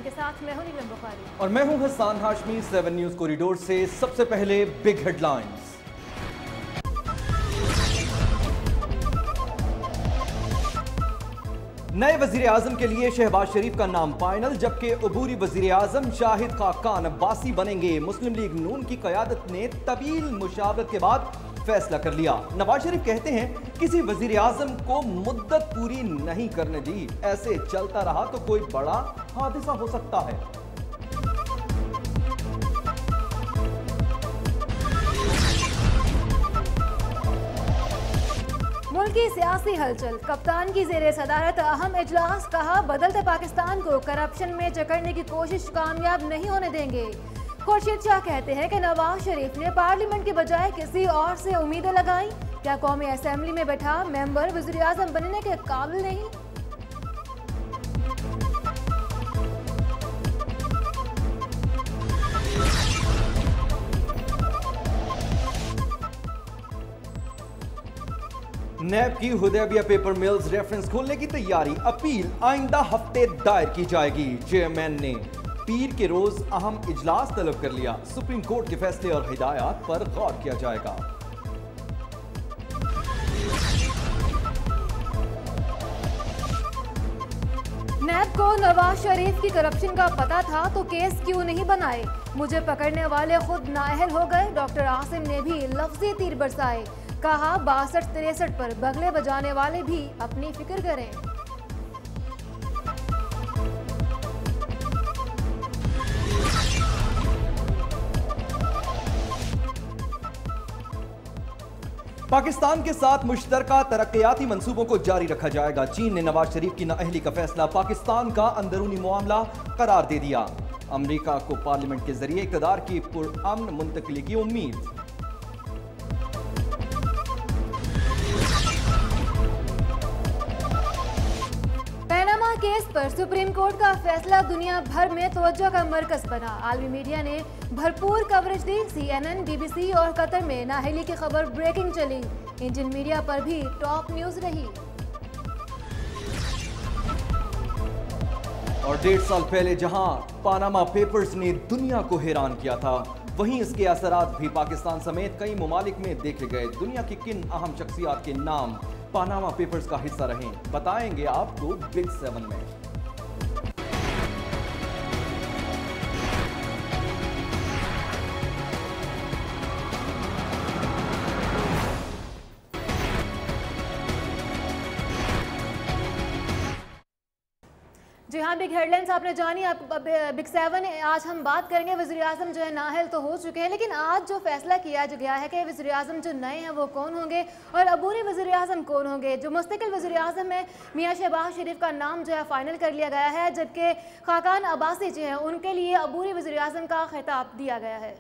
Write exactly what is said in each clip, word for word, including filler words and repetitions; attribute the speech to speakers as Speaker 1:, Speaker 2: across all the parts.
Speaker 1: आपके साथ मैं हूं नीलम बुखारी
Speaker 2: और मैं हूं Hasan Hashmi. Seven news corridor से सबसे पहले बिग हेडलाइंस। नए वजीर आजम के लिए शहबाज शरीफ का नाम फाइनल, जबकि अबूरी वजीर आजम शाहिद खाकान अब्बासी बनेंगे। मुस्लिम लीग नून की क़यादत ने तवील मुशावरत के बाद फैसला कर लिया। नवाज शरीफ कहते हैं किसी वजीर आजम को मुद्दत पूरी नहीं करने दी, ऐसे चलता रहा तो कोई बड़ा हादसा हो सकता है।
Speaker 1: मुल्क की सियासी हलचल, कप्तान की जेर सदारत अहम इजलास, कहा बदलते पाकिस्तान को करप्शन में जकड़ने की कोशिश कामयाब नहीं होने देंगे। खुर्शीद शाह कहते हैं कि नवाज शरीफ ने पार्लियामेंट के बजाय किसी और से उम्मीदें लगाई। क्या कौमी असेंबली में बैठा मेंबर वज़ीर आज़म बनने के काबिल नहीं?
Speaker 2: नैब की हुदैबिया पेपर मिल्स रेफरेंस खोलने की तैयारी, अपील आइंदा हफ्ते दायर की जाएगी। चेयरमैन ने पीर के रोज अहम इजलास तलब कर लिया। सुप्रीम कोर्ट के फैसले और हिदायत पर गौर किया जाएगा।
Speaker 1: नैब को नवाज शरीफ की करप्शन का पता था तो केस क्यों नहीं बनाए? मुझे पकड़ने वाले खुद नाअहल हो गए। डॉक्टर आसिम ने भी लफ्जी तीर बरसाए, कहा बासठ तिरसठ पर बगले बजाने वाले भी अपनी फिक्र करें।
Speaker 2: पाकिस्तान के साथ मुश्तरका तरक्याती मंसूबों को जारी रखा जाएगा। चीन ने नवाज शरीफ की नाअहली का फैसला पाकिस्तान का अंदरूनी मामला करार दे दिया। अमेरिका को पार्लियामेंट के जरिए इक़्तिदार की पुरअमन मुंतकिली की उम्मीद।
Speaker 1: पैनामा केस पर सुप्रीम कोर्ट का फैसला दुनिया भर में तवज्जो का मरकज बना। आलमी मीडिया ने भरपूर कवरेज दी। सीएनएन, बीबीसी और कतर में नाअहली की खबर ब्रेकिंग चली। इंडियन मीडिया पर भी टॉप न्यूज रही।
Speaker 2: और डेढ़ साल पहले जहां पानामा पेपर्स ने दुनिया को हैरान किया था, वहीं इसके असरात भी पाकिस्तान समेत कई ममालिक में देखे गए। दुनिया की किन अहम शख्सियात के नाम पानामा पेपर्स का हिस्सा रहे, बताएंगे आपको बिग सेवन में।
Speaker 1: जी हाँ, बिग हेडलाइंस आपने जानी। आप बिग सेवन आज हम बात करेंगे। वज़ीर आज़म जो है नाअहल तो हो चुके हैं, लेकिन आज जो फैसला किया जो गया है कि वज़ीर आज़म जो नए हैं वो कौन होंगे और अबूरी वज़ीर आज़म कौन होंगे। जो मुस्तकिल वज़ीर आज़म है मियाँ शहबाज शरीफ का नाम जो है फाइनल कर लिया गया है, जबकि खाकान अब्बासी जो हैं उनके लिए अबूरी वज़ीर आज़म का खिताब दिया गया है।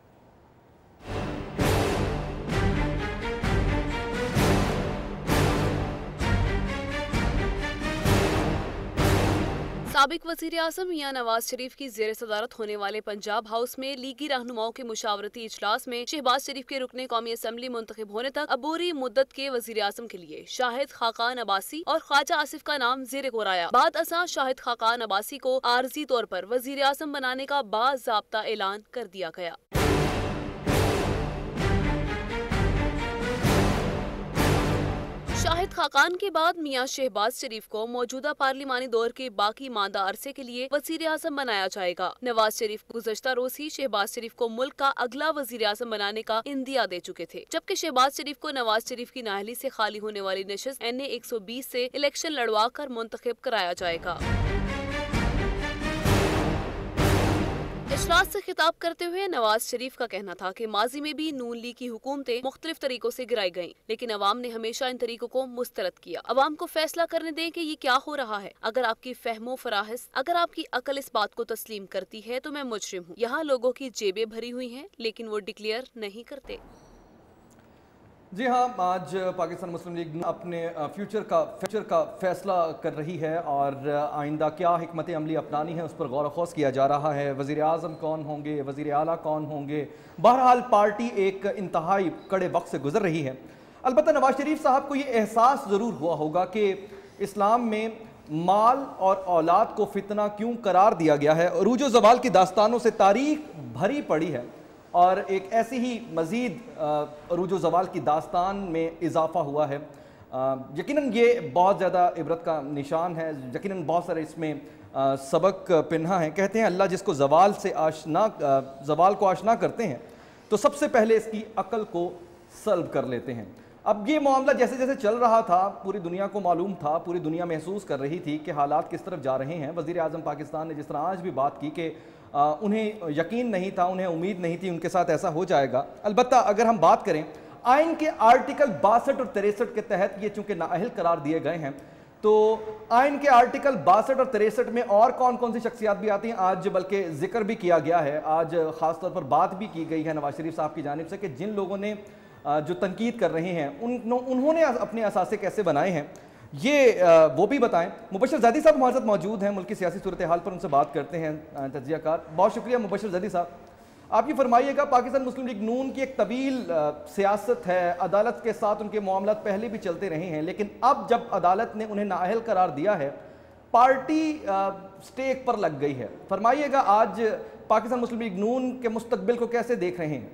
Speaker 3: साबिक वज़ीर आज़म मियां नवाज शरीफ की जेर सदारत होने वाले पंजाब हाउस में लीगी रहनुमाओं के मुशावरती इजलास में शहबाज शरीफ के रुकने कौमी असेंबली मुंतखब होने तक अबूरी मुद्दत के वज़ीर आज़म के लिए शाहिद खाकान अब्बासी और ख्वाजा आसिफ का नाम जेर गौर आया। बाद असा शाहिद खाकान अब्बासी को आर्जी तौर पर वज़ीर आज़म बनाने का बाज़ाब्ता ऐलान कर दिया गया। शाहिद खाकान के बाद मियां शहबाज शरीफ को मौजूदा पार्लिमानी दौर के बाकी मादा अरसे के लिए वजीर आजम बनाया जाएगा। नवाज शरीफ गुज़श्ता रोज ही शहबाज शरीफ को मुल्क का अगला वजीर आजम बनाने का इंदिया दे चुके थे, जबकि शहबाज शरीफ को नवाज शरीफ की नाअहली से खाली होने वाली नशिस्त एन ए एक सौ बीस से इलेक्शन लड़वा कर मुंतखब कराया जाएगा। इजलास से खिताब करते हुए नवाज शरीफ का कहना था कि माजी में भी नून लीग की हुकूमतें मुख्तलिफ तरीकों से गिराई गईं, लेकिन अवाम ने हमेशा इन तरीकों को मुस्तरद किया। अवाम को फैसला करने दें कि ये क्या हो रहा है। अगर आपकी फहमो फराहस, अगर आपकी अकल इस बात को तस्लीम करती है तो मैं मुजरिम हूँ। यहाँ लोगों की जेबें भरी हुई हैं, लेकिन वो डिक्लेयर नहीं करते।
Speaker 2: जी हाँ, आज पाकिस्तान मुस्लिम लीग अपने फ्यूचर का फ्यूचर का फैसला कर रही है और आइंदा क्या हिकमत अमली अपनानी है उस पर गौर ख़ौस किया जा रहा है। वज़ीर आज़म कौन होंगे, वज़ीर आला कौन होंगे। बहरहाल पार्टी एक इंतहाई कड़े वक्त से गुजर रही है। अलबत्ता नवाज शरीफ साहब को ये एहसास ज़रूर हुआ होगा कि इस्लाम में माल और औलाद को फितना क्यों करार दिया गया है? अरूज ज़वाल की दास्तानों से तारीख भरी पड़ी है और एक ऐसी ही मज़ीद अरूज ज़वाल की दास्तान में इजाफा हुआ है। यकीनन ये बहुत ज़्यादा इबरत का निशान है, यकीनन बहुत सारे इसमें आ, सबक पिन्हा है। कहते हैं अल्लाह जिसको ज़वाल से आशना ज़वाल को आशना करते हैं तो सबसे पहले इसकी अकल को सल्ब कर लेते हैं। अब ये मामला जैसे जैसे चल रहा था, पूरी दुनिया को मालूम था, पूरी दुनिया महसूस कर रही थी कि हालात किस तरफ जा रहे हैं। वज़ीर आज़म पाकिस्तान ने जिस तरह आज भी बात की कि उन्हें यकीन नहीं था, उन्हें उम्मीद नहीं थी उनके साथ ऐसा हो जाएगा। अलबत्ता अगर हम बात करें आइन के आर्टिकल बासठ और तिरसठ के तहत ये चूँकि नाअहल करार दिए गए हैं, तो आइन के आर्टिकल बासठ और तिरसठ में और कौन कौन सी शख्सियात भी आती हैं, आज बल्कि जिक्र भी किया गया है। आज ख़ास तौर पर बात भी की गई है नवाज शरीफ साहब की जानिब से कि जिन लोगों ने जो तनकीद कर रहे हैं उन उन्होंने अपने असासे कैसे बनाए हैं, ये वो भी बताएं। मुबशर ज़ैदी साहब हमारे साथ मौजूद हैं, मुल्क की सियासी सूरत हाल पर उनसे बात करते हैं तज्ज़ियाकार। बहुत शुक्रिया मुबशर ज़ैदी साहब। आप ये फरमाइएगा, पाकिस्तान मुस्लिम लीग नून की एक तवील सियासत है, अदालत के साथ उनके मामला पहले भी चलते रहे हैं, लेकिन अब जब अदालत ने उन्हें नाअहल करार दिया है, पार्टी स्टेक पर लग गई है। फरमाइएगा आज पाकिस्तान मुस्लिम लीग नून के मुस्तकबिल को कैसे देख रहे हैं?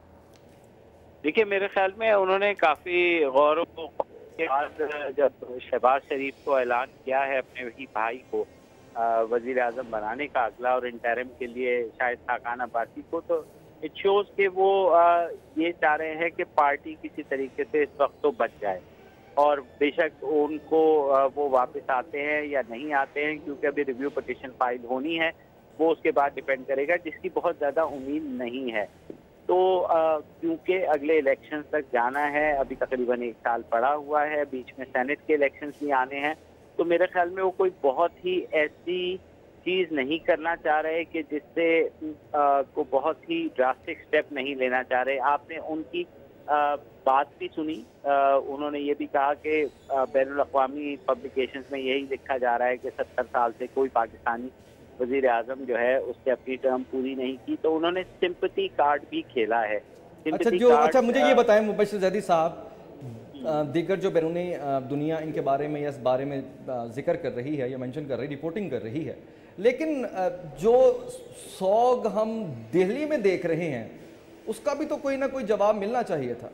Speaker 4: देखिए, मेरे ख्याल में उन्होंने काफ़ी गौर के बाद जब शहबाज शरीफ को ऐलान किया है अपने ही भाई को वज़ीर आज़म बनाने का अगला और इंटरिम के लिए शाहिद खाकान अब्बासी को, तो इट शोज़ कि वो आ, ये चाह रहे हैं कि पार्टी किसी तरीके से इस वक्त तो बच जाए। और बेशक उनको आ, वो वापस आते हैं या नहीं आते हैं, क्योंकि अभी रिव्यू पिटीशन फाइल होनी है, वो उसके बाद डिपेंड करेगा, जिसकी बहुत ज़्यादा उम्मीद नहीं है। तो क्योंकि अगले इलेक्शन तक जाना है, अभी तकरीबन एक साल पड़ा हुआ है, बीच में सेनेट के इलेक्शंस भी आने हैं, तो मेरे ख्याल में वो कोई बहुत ही ऐसी चीज़ नहीं करना चाह रहे कि जिससे को बहुत ही ड्रास्टिक स्टेप नहीं लेना चाह रहे। आपने उनकी आ, बात भी सुनी, आ, उन्होंने ये भी कहा कि बैनुल अक़वामी पब्लिकेशंस में यही लिखा जा रहा है कि सत्तर साल से कोई पाकिस्तानी वज़ीर आज़म जो है उसने अपनी टर्म पूरी नहीं की, तो उन्होंने सिंपैथी कार्ड भी खेला है।
Speaker 2: अच्छा जो अच्छा मुझे ये बताएं मुबशर ज़ैदी साहब, दीगर जो बैरूनी दुनिया इनके बारे में या इस बारे में जिक्र कर रही है या मेंशन कर रही, रिपोर्टिंग कर रही है, लेकिन जो सौग हम दिल्ली में देख रहे हैं उसका भी तो कोई ना कोई जवाब मिलना चाहिए था।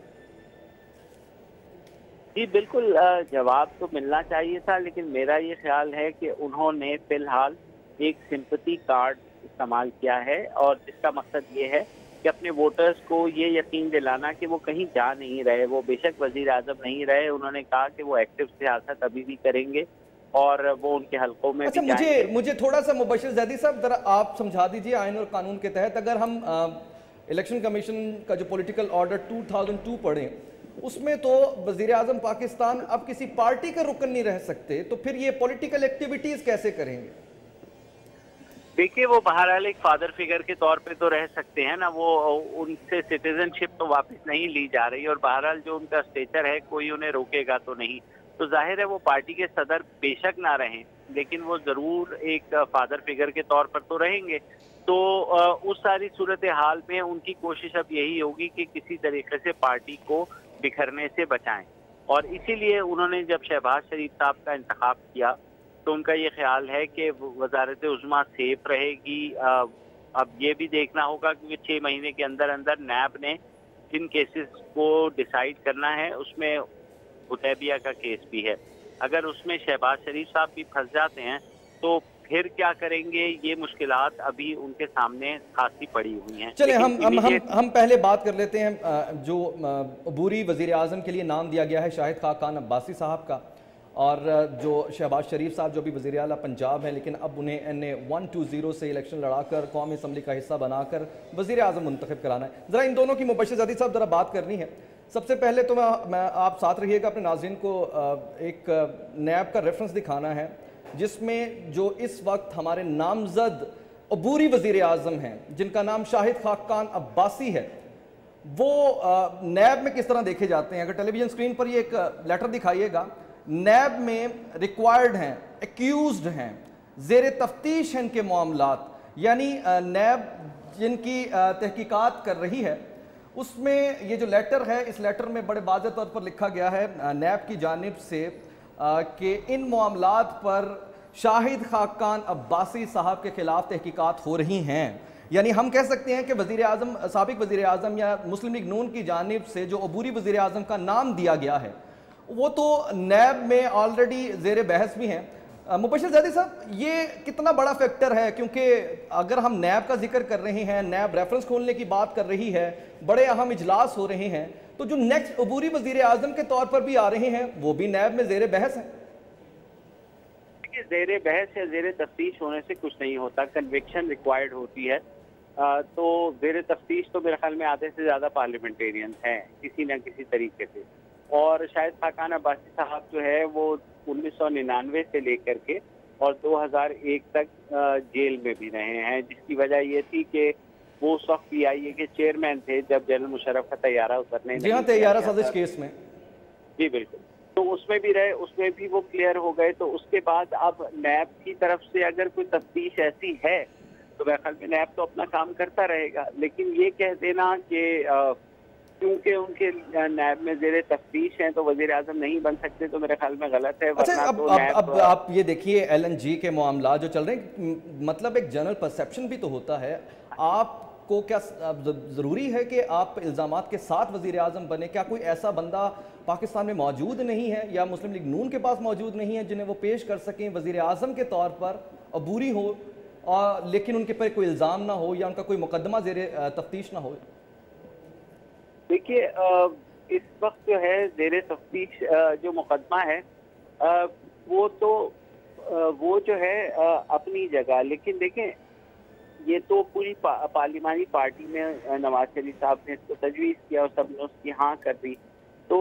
Speaker 4: जी बिल्कुल, जवाब तो मिलना चाहिए था, लेकिन मेरा ये ख्याल है कि उन्होंने फिलहाल एक सिंपैथी कार्ड इस्तेमाल किया है और इसका मकसद ये है कि अपने वोटर्स को ये यकीन दिलाना कि वो कहीं जा नहीं रहे। वो बेशक वज़ीर आज़म नहीं रहे, उन्होंने कहा कि वो एक्टिव सियासत अभी भी करेंगे और वो उनके हल्कों में
Speaker 2: अच्छा,
Speaker 4: भी
Speaker 2: मुझे मुझे थोड़ा सा मुबशर ज़ैदी साहब जरा आप समझा दीजिए, आइन और कानून के तहत अगर हम इलेक्शन कमीशन का जो political order two thousand two पढ़ें, उसमें तो वज़ीर आज़म पाकिस्तान अब किसी पार्टी के रुकन नहीं रह सकते, तो फिर ये पॉलिटिकल एक्टिविटीज़ कैसे करेंगे?
Speaker 4: देखिए, वो बहरहाल एक फादर फिगर के तौर पे तो रह सकते हैं ना, वो उनसे सिटीजनशिप तो वापस नहीं ली जा रही और बहरहाल जो उनका स्टेचर है कोई उन्हें रोकेगा तो नहीं, तो जाहिर है वो पार्टी के सदर बेशक ना रहें, लेकिन वो ज़रूर एक फादर फिगर के तौर पर तो रहेंगे। तो उस सारी सूरत हाल में उनकी कोशिश अब यही होगी कि किसी तरीके से पार्टी को बिखरने से बचाएं, और इसीलिए उन्होंने जब शहबाज शरीफ साहब का इंतखाब किया तो उनका ये ख्याल है कि वज़ारत उज़्मा सेफ रहेगी। अब ये भी देखना होगा कि छः महीने के अंदर अंदर नैब ने जिन केसेस को डिसाइड करना है उसमें हुदैबिया का केस भी है, अगर उसमें शहबाज शरीफ साहब भी फंस जाते हैं तो फिर क्या करेंगे, ये मुश्किलात अभी उनके सामने खासी पड़ी हुई हैं।
Speaker 2: चले हम हम हम हम पहले बात कर लेते हैं जो अबूरी वज़ीर आज़म के लिए नाम दिया गया है शाहिद खाकान अब्बासी साहब का, और जो शहबाज शरीफ साहब जो भी वज़ीर आला पंजाब हैं, लेकिन अब उन्हें N A one two zero से इलेक्शन लड़ाकर कौमी असम्बली का हिस्सा बनाकर वज़ीर आज़म मुंतखब कराना है। ज़रा इन दोनों की मुबशर ज़ैदी साहब ज़रा बात करनी है। सबसे पहले तो मैं, मैं आप साथ रहिएगा, अपने नाज़रीन को एक नैब का रेफरेंस दिखाना है जिसमें जो इस वक्त हमारे नामजद अबूरी वज़ीर आज़म हैं जिनका नाम शाहिद खाकान अब्बासी है, वो नैब में किस तरह देखे जाते हैं। अगर टेलीविज़न स्क्रीन पर ये एक लेटर दिखाइएगा, नैब में रिक्वायर्ड हैं, एक्यूज्ड हैं, ज़ेर तफ्तीश हैं इनके मामलात, यानी नैब जिनकी तहकीकात कर रही है उसमें ये जो लेटर है, इस लेटर में बड़े वाज़ेह तौर पर लिखा गया है नैब की जानिब से कि इन मामलात पर शाहिद खाकान अब्बासी साहब के खिलाफ तहकीकात हो रही हैं। यानी हम कह सकते हैं कि वज़ीर आज़म, साबिक़ वज़ीर आज़म या मुस्लिम लीग नून की जानिब से जो अबूरी वज़ीर आज़म का नाम दिया गया है वो तो नैब में ऑलरेडी ज़ेर बहस भी हैं। मुबश्शिर ज़ैदी साहब, ये कितना बड़ा फैक्टर है? क्योंकि अगर हम नैब का जिक्र कर रहे हैं, नैब रेफरेंस खोलने की बात कर रही है, बड़े अहम इजलास हो रहे हैं, तो जो नेक्स्ट अबूरी वज़ीर आज़म के तौर पर भी आ रहे हैं वो भी नैब में ज़ेर बहस है।
Speaker 4: ज़ेर बहस या ज़ेर तफ्तीश होने से कुछ नहीं होता, कन्विक्शन रिक्वायर्ड होती है। आ, तो ज़ेर तफ्तीश तो मेरे ख्याल में आधे से ज़्यादा पार्लियामेंटेरियन हैं किसी न किसी तरीके से। और शायद खाकान अब्बासी साहब जो है वो उन्नीस सौ निन्यानवे से लेकर के और दो हज़ार एक तक जेल में भी रहे हैं, जिसकी वजह ये थी कि वो उस वक्त पी आई ए के चेयरमैन थे जब जनरल मुशर्रफ का तैयारा उतरने
Speaker 2: जी हाँ, तैयारा साजिश केस में।
Speaker 4: जी बिल्कुल, तो उसमें भी रहे, उसमें भी वो क्लियर हो गए। तो उसके बाद अब नैब की तरफ से अगर कोई तफ्तीश ऐसी है तो मेरे ख्याल में नैब तो अपना काम करता रहेगा, लेकिन ये कह देना कि क्योंकि उनके नैब में ज़ेर तफ्तीश हैं तो वज़ीर आज़म नहीं बन सकते, तो मेरे ख्याल में गलत है।
Speaker 2: अच्छा, अब,
Speaker 4: तो
Speaker 2: अब, अब, अब आप ये देखिए एल एन जी के मामला जो चल रहे हैं, मतलब एक जनरल परसेप्शन भी तो होता है। आपको क्या ज़रूरी है कि आप इल्ज़ामात के साथ वज़ीर आज़म बने? क्या कोई ऐसा बंदा पाकिस्तान में मौजूद नहीं है या मुस्लिम लीग नून के पास मौजूद नहीं है जिन्हें वो पेश कर सकें वज़ीर आज़म के तौर पर, अबूरी हो और लेकिन उनके पर कोई इल्ज़ाम ना हो या उनका कोई मुकदमा ज़ेर तफ्तीश ना हो?
Speaker 4: देखिए, इस वक्त जो है ज़ेर तफ्तीश जो मुकदमा है वो तो वो जो है अपनी जगह, लेकिन देखें ये तो पूरी पा, पार्लिमानी पार्टी में नवाज शरीफ साहब ने इसको तजवीज़ किया और सब ने उसकी हाँ कर दी। तो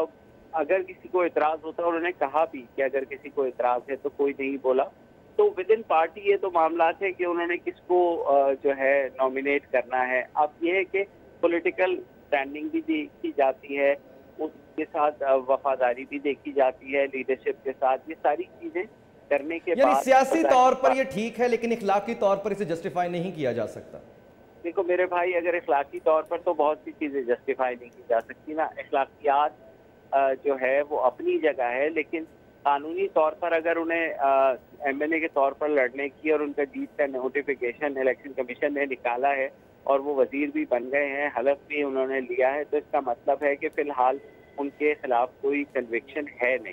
Speaker 4: अगर किसी को इतराज़ होता है, उन्होंने कहा भी कि अगर किसी को इतराज़ है तो कोई नहीं बोला, तो विद इन पार्टी ये तो मामला है कि उन्होंने किसको जो है नॉमिनेट करना है। अब ये है कि पॉलिटिकल स्टैंडिंग भी देखी जाती है, उसके साथ वफादारी भी देखी जाती है लीडरशिप के साथ, ये सारी चीजें करने के बाद
Speaker 2: सियासी तौर पर ये ठीक है लेकिन इखलाकी तौर पर इसे जस्टिफाई नहीं किया जा सकता।
Speaker 4: देखो मेरे भाई, अगर इखलाकी तौर पर तो बहुत सी चीजें जस्टिफाई नहीं की जा सकती ना। इखलाकियात जो है वो अपनी जगह है, लेकिन कानूनी तौर पर अगर उन्हें एम एन ए के तौर पर लड़ने की और उनका जीत का नोटिफिकेशन इलेक्शन कमीशन ने निकाला है और वो वजीर भी बन गए हैं, हलफ भी उन्होंने लिया है, तो इसका मतलब है कि फिलहाल उनके खिलाफ कोई कन्विक्शन है नहीं।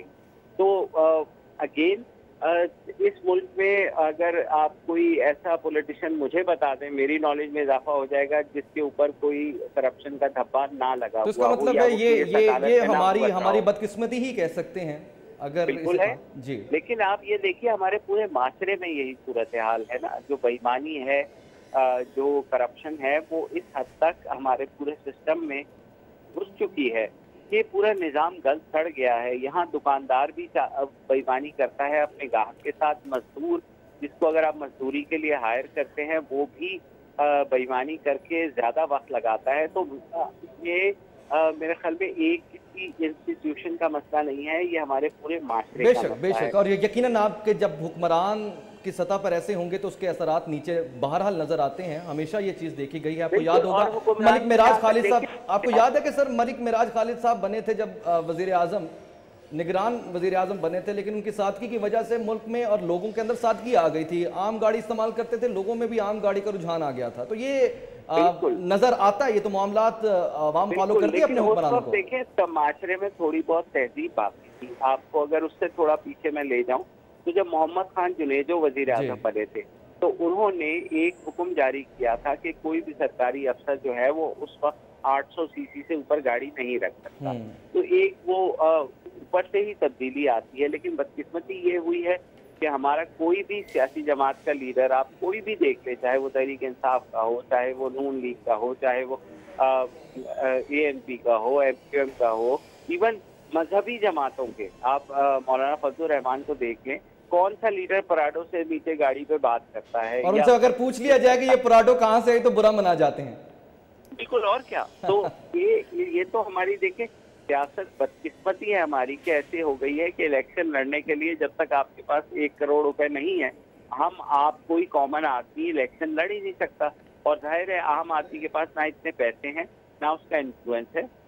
Speaker 4: तो अगेन इस मुल्क में अगर आप कोई ऐसा पॉलिटिशियन मुझे बता दें, मेरी नॉलेज में इजाफा हो जाएगा जिसके ऊपर कोई करप्शन का धब्बा ना लगा।
Speaker 2: तो इसका मतलब है ये ये ये हमारी हमारी बदकिस्मती ही कह सकते हैं अगर
Speaker 4: बिल्कुल है
Speaker 2: जी।
Speaker 4: लेकिन आप ये देखिए हमारे पूरे माशरे में यही सूरत हाल है ना, जो बेईमानी है, जो करप्शन है, वो इस हद तक हमारे पूरे सिस्टम में घुस चुकी है कि पूरा निज़ाम गल सड़ गया है। यहाँ दुकानदार भी बेईमानी करता है अपने ग्राहक के साथ, मजदूर जिसको अगर आप मजदूरी के लिए हायर करते हैं वो भी बेईमानी करके ज़्यादा वक्त लगाता है। तो ये आ, मेरे ख्याल में एक किसी इंस्टीट्यूशन का मसला नहीं है, ये हमारे पूरे माशरे का मसला है।
Speaker 2: बेशक, और यकीनन आपके जब हुक्मरान की सतह पर ऐसे होंगे तो उसके असरात नीचे बहरहाल नजर आते हैं। हमेशा ये चीज देखी गई है। आपको याद होगा मलिक मिराज खालिद साहब, आपको याद है कि सर मलिक मिराज खालिद साहब बने थे जब वजीर आजम, निगरान वजीर आजम बने थे, लेकिन उनकी सादगी की वजह से मुल्क में और लोगों के अंदर सादगी आ गई थी। आम गाड़ी इस्तेमाल करते थे, लोगों में भी आम गाड़ी का रुझान आ गया था। तो ये आ, नजर आता है, ये तो मामलात आवाम फॉलो करती है अपने हुक्मरानों को।
Speaker 4: देखें तो माशरे में थोड़ी बहुत तहजीब बाकी थी। आपको अगर उससे थोड़ा पीछे मैं ले जाऊं तो जब मोहम्मद खान जुनेजो वजीर आजम बने थे तो उन्होंने एक हुक्म जारी किया था कि कोई भी सरकारी अफसर जो है वो उस वक्त आठ सौ सीसी से ऊपर गाड़ी नहीं रख सकता। तो एक वो ऊपर से ही तब्दीली आती है, लेकिन बदकिस्मती ये हुई है कि हमारा कोई भी सियासी जमात का लीडर आप कोई भी देख ले, चाहे वो तहरीक इंसाफ का हो, चाहे वो नून लीग का हो, चाहे वो ए एन पी का हो, एम क्यू एम का हो, इवन मजहबी जमातों के, आप मौलाना फजलुर रहमान को देख लें, कौन सा लीडर पराडो से नीचे गाड़ी पे बात करता है?
Speaker 2: और उनसे अगर पूछ लिया जाए कि ये पराडो कहाँ से है तो बुरा मना जाते हैं।
Speaker 4: बिल्कुल, और क्या। तो ये ये तो हमारी देखें सियासत बदकिस्मती है हमारी कि ऐसे हो गई है कि इलेक्शन लड़ने के लिए जब तक आपके पास एक करोड़ रुपए नहीं है, हम आप कोई कॉमन आदमी इलेक्शन लड़ ही नहीं सकता। और जाहिर है आम आदमी के पास ना इतने पैसे हैं, ना उसका इन्फ्लुएंस है,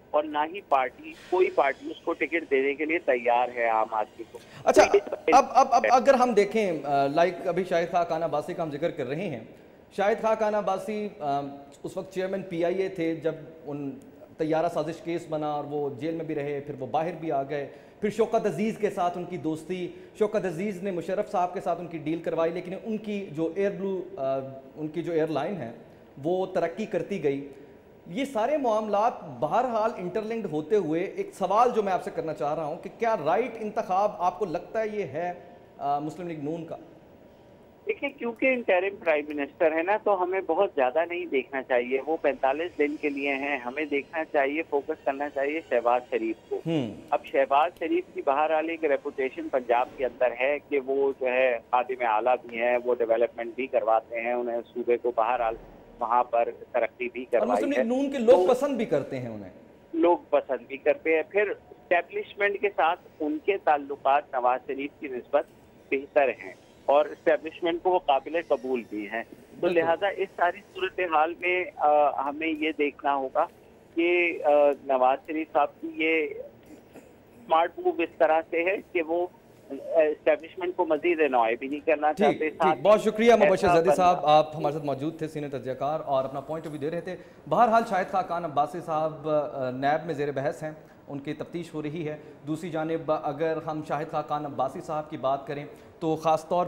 Speaker 4: और ना ही पार्टी कोई पार्टी उसको टिकट देने के लिए तैयार है आम आदमी को।
Speaker 2: अच्छा, अब अब अब अगर हम देखें, लाइक अभी शाहिद खान अब्बासी का हम जिक्र कर रहे हैं, शाहिद खान अब्बासी उस वक्त चेयरमैन पीआईए थे जब उन तैयारा साजिश केस बना और वो जेल में भी रहे, फिर वो बाहर भी आ गए, फिर शौकत अजीज़ के साथ उनकी दोस्ती, शौकत अजीज़ ने मुशर्रफ साहब के साथ उनकी डील करवाई, लेकिन उनकी जो एयर ब्लू उनकी जो एयरलाइन है वो तरक्की करती गई। ये सारे मामलात बहरहाल इंटरलिंक्ड होते हुए एक सवाल जो मैं आपसे करना चाह रहा हूँ कि क्या राइट इंतखाब आपको लगता है ये है आ, मुस्लिम लीग नून का?
Speaker 4: देखिए, क्योंकि इंटरिम प्राइम मिनिस्टर है ना, तो हमें बहुत ज्यादा नहीं देखना चाहिए, वो पैंतालीस दिन के लिए हैं। हमें देखना चाहिए, फोकस करना चाहिए शहबाज शरीफ को। अब शहबाज शरीफ की बहरहाल एक रेपुटेशन पंजाब के अंदर है कि वो जो है खादिम आला भी हैं, वो डेवलपमेंट भी करवाते हैं, उन्हें सूबे को बहरहाल वहाँ पर तरक्की भी करवाई है।
Speaker 2: नून के लोग तो, पसंद भी करते हैं उन्हें,
Speaker 4: लोग पसंद भी करते हैं। फिर एस्टेब्लिशमेंट के साथ उनके ताल्लुकात नवाज शरीफ की निस्बत बेहतर हैं और एस्टेब्लिशमेंट को वो काबिल कबूल भी हैं। तो लिहाजा इस सारी सूरत हाल में आ, हमें ये देखना होगा कि आ, नवाज शरीफ साहब की ये स्मार्ट मूव इस तरह से है कि वो एस्टेब्लिशमेंट को मजीद रिनॉय भी नहीं करना चाहते।
Speaker 2: बहुत शुक्रिया मुबश्शिर ज़ैदी साहब, आप हमारे साथ मौजूद थे, सीनियर तजज़ियाकार, और अपना पॉइंट ऑफ व्यू दे रहे थे। बहरहाल शाहिद खान अब्बासी साहब नैब में ज़ेर बहस हैं, उनकी तफ्तीश हो रही है। दूसरी जानिब अगर हम शाहिद खान अब्बासी साहब की बात करें तो ख़ास तौर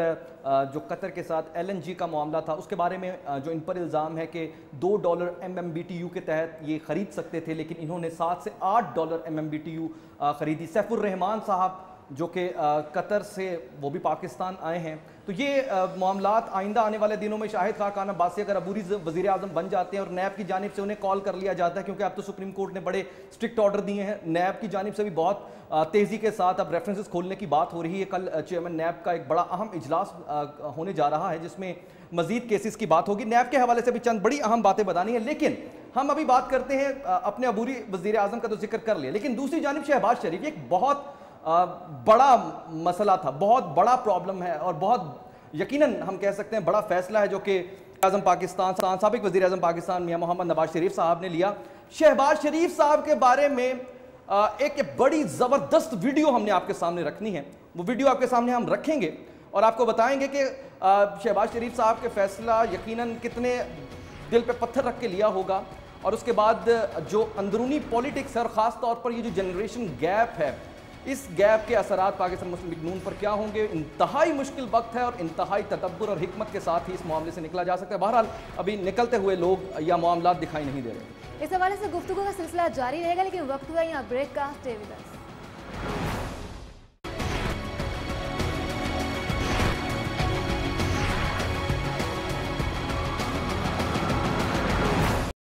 Speaker 2: पर जो कतर के साथ एल एन जी का मामला था उसके बारे में जो इन पर इल्ज़ाम है कि दो dollar M M B T U के तहत ये ख़रीद सकते थे, लेकिन इन्होंने सात से आठ dollar M M B T U ख़रीदी। सैफुर रहमान साहब जो कि कतर से वो भी पाकिस्तान आए हैं। तो ये मामलात आइंदा आने वाले दिनों में शाहिद खान अब्बासी अगर अबूरी वज़ीर आज़म बन जाते हैं और नैब की जानिब से उन्हें कॉल कर लिया जाता है, क्योंकि अब तो सुप्रीम कोर्ट ने बड़े स्ट्रिक्ट ऑर्डर दिए हैं, नैब की जानिब से भी बहुत तेज़ी के साथ अब रेफरेंसेस खोलने की बात हो रही है। कल चेयरमैन नैब का एक बड़ा अहम इजलास होने जा रहा है जिसमें मजीद केसेस की बात होगी। नैब के हवाले से भी चंद बड़ी अहम बातें बतानी है, लेकिन हम अभी बात करते हैं अपने अबूरी वज़ीर आज़म का तो जिक्र कर लिया, लेकिन दूसरी जानिब शहबाज शरीफ एक बहुत आ, बड़ा मसला था, बहुत बड़ा प्रॉब्लम है और बहुत यकीनन हम कह सकते हैं बड़ा फैसला है जो कि आज़म पाकिस्तान साबिक वज़ीर आज़म पाकिस्तान मियां मोहम्मद नवाज शरीफ साहब ने लिया। शहबाज शरीफ साहब के बारे में आ, एक बड़ी ज़बरदस्त वीडियो हमने आपके सामने रखनी है। वो वीडियो आपके सामने हम रखेंगे और आपको बताएंगे कि शहबाज शरीफ साहब के फैसला यकीनन कितने दिल पे पत्थर रख के लिया होगा, और उसके बाद जो अंदरूनी पॉलिटिक्स है और ख़ास तौर पर ये जो जनरेशन गैप है, इस गैप के असरात पाकिस्तान मुस्लिम लीग नून पर क्या होंगे। इंतहाई मुश्किल वक्त है और इंतहाई तदब्बुर और हिकमत के साथ ही इस मामले से निकला जा सकता है। बहरहाल अभी निकलते हुए लोग या मामलात दिखाई नहीं दे रहे।
Speaker 1: इस हवाले से गुफ्तगू का सिलसिला जारी रहेगा, लेकिन वक्त हुआ यहाँ ब्रेक का। Stay with us.